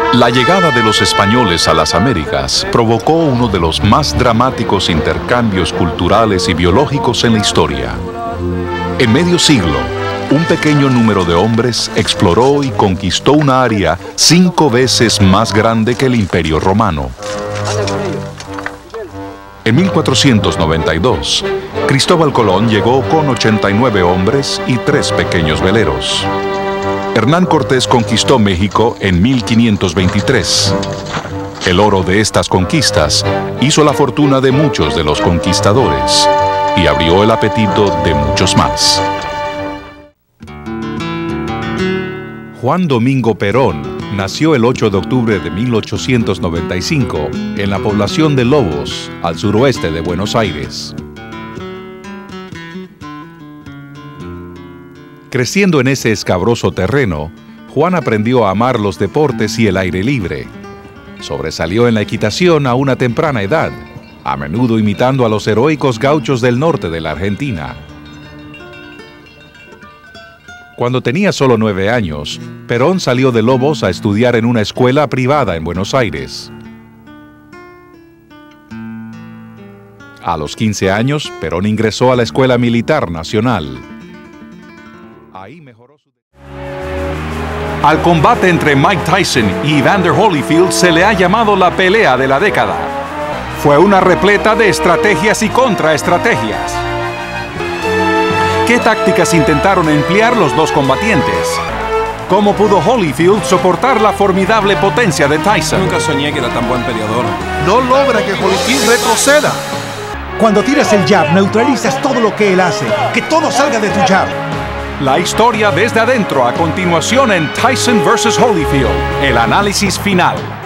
La llegada de los españoles a las Américas provocó uno de los más dramáticos intercambios culturales y biológicos en la historia. En medio siglo, un pequeño número de hombres exploró y conquistó una área 5 veces más grande que el Imperio Romano. En 1492, Cristóbal Colón llegó con 89 hombres y 3 pequeños veleros. Hernán Cortés conquistó México en 1523. El oro de estas conquistas hizo la fortuna de muchos de los conquistadores y abrió el apetito de muchos más. Juan Domingo Perón nació el 8 de octubre de 1895 en la población de Lobos, al suroeste de Buenos Aires. Creciendo en ese escabroso terreno, Juan aprendió a amar los deportes y el aire libre. Sobresalió en la equitación a una temprana edad, a menudo imitando a los heroicos gauchos del norte de la Argentina. Cuando tenía solo 9 años, Perón salió de Lobos a estudiar en una escuela privada en Buenos Aires. A los 15 años, Perón ingresó a la Escuela Militar Nacional. Ahí mejoró su... Al combate entre Mike Tyson y Evander Holyfield se le ha llamado la pelea de la década. Fue una repleta de estrategias y contraestrategias. ¿Qué tácticas intentaron emplear los dos combatientes? ¿Cómo pudo Holyfield soportar la formidable potencia de Tyson? Nunca soñé que era tan buen peleador. No logra que Holyfield retroceda. Cuando tiras el jab, neutralizas todo lo que él hace. Que todo salga de tu jab. La historia desde adentro a continuación en Tyson vs. Holyfield. El análisis final.